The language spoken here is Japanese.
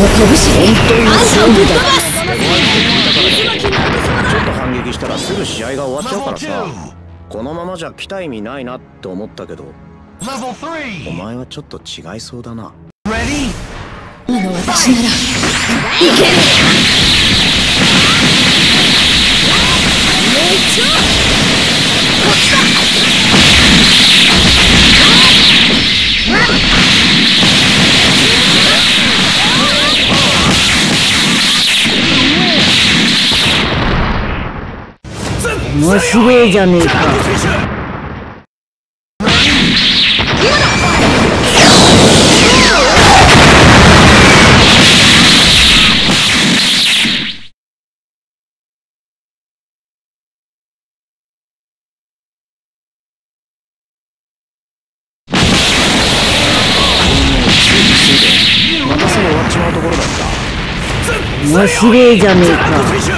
当に勝負だ。 ちょっと反撃したらすぐ試合が終わっちゃうからさ、このままじゃ来た意味ないなって思ったけど、お前はちょっと違いそうだな。 今の私ならいける。面白いじゃねえか。 またすぐ終わっちまうところだった。 面白いじゃねえか。